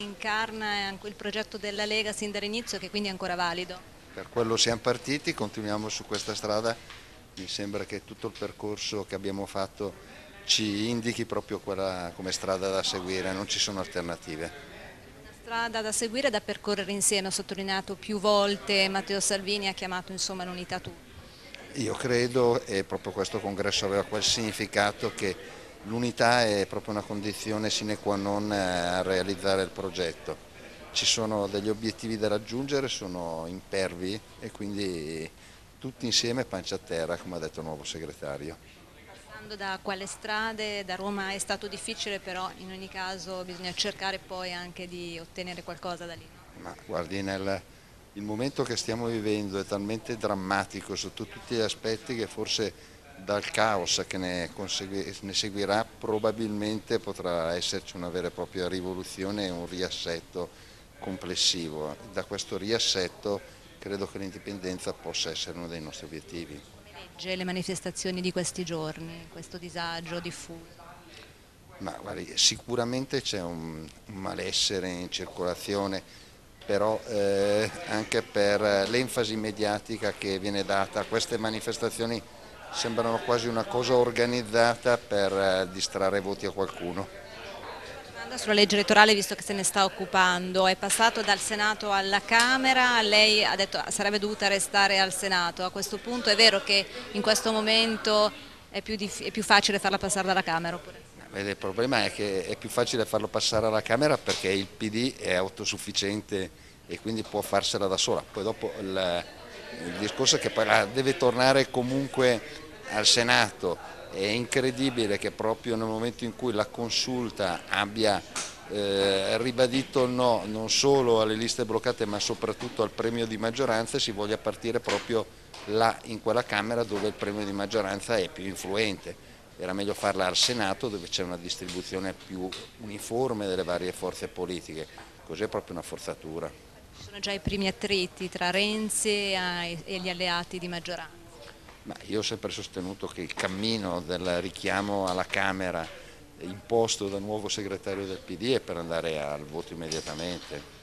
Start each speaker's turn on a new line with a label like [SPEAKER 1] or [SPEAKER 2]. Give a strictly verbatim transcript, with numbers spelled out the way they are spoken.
[SPEAKER 1] Incarna anche il progetto della Lega sin dall'inizio, che quindi è ancora valido.
[SPEAKER 2] Per quello siamo partiti, continuiamo su questa strada, mi sembra che tutto il percorso che abbiamo fatto ci indichi proprio quella come strada da seguire, non ci sono alternative.
[SPEAKER 1] Una strada da seguire e da percorrere insieme, ha sottolineato più volte Matteo Salvini, ha chiamato insomma l'unità tutta.
[SPEAKER 2] Io credo, e proprio questo congresso aveva quel significato, che l'unità è proprio una condizione sine qua non a realizzare il progetto. Ci sono degli obiettivi da raggiungere, sono impervi e quindi tutti insieme pancia a terra, come ha detto il nuovo segretario.
[SPEAKER 1] Passando da quale strade, da Roma è stato difficile, però in ogni caso bisogna cercare poi anche di ottenere qualcosa da lì, no?
[SPEAKER 2] Ma guardi, nel, il momento che stiamo vivendo è talmente drammatico sotto tutti gli aspetti che forse dal caos che ne, consegui- ne seguirà probabilmente potrà esserci una vera e propria rivoluzione e un riassetto complessivo. Da questo riassetto credo che l'indipendenza possa essere uno dei nostri obiettivi.
[SPEAKER 1] Come legge le manifestazioni di questi giorni, questo disagio diffuso?
[SPEAKER 2] Ma guardi, sicuramente c'è un, un malessere in circolazione, però eh, anche per l'enfasi mediatica che viene data a queste manifestazioni sembrano quasi una cosa organizzata per eh, distrarre voti a qualcuno.
[SPEAKER 1] Domanda sulla legge elettorale, visto che se ne sta occupando, è passato dal Senato alla Camera, lei ha detto che sarebbe dovuta restare al Senato, a questo punto è vero che in questo momento è più, dif- è più facile farla passare dalla Camera? Oppure?
[SPEAKER 2] Vede, il problema è che è più facile farlo passare alla Camera perché il P D è autosufficiente e quindi può farsela da sola. Poi dopo il, il discorso è che poi la deve tornare comunque al Senato. È incredibile che proprio nel momento in cui la consulta abbia eh, ribadito il no non solo alle liste bloccate ma soprattutto al premio di maggioranza, si voglia partire proprio là in quella Camera dove il premio di maggioranza è più influente. Era meglio farla al Senato dove c'è una distribuzione più uniforme delle varie forze politiche, così è proprio una forzatura.
[SPEAKER 1] Ci sono già i primi attriti tra Renzi e e gli alleati di maggioranza.
[SPEAKER 2] Ma io ho sempre sostenuto che il cammino del richiamo alla Camera imposto dal nuovo segretario del P D è per andare al voto immediatamente.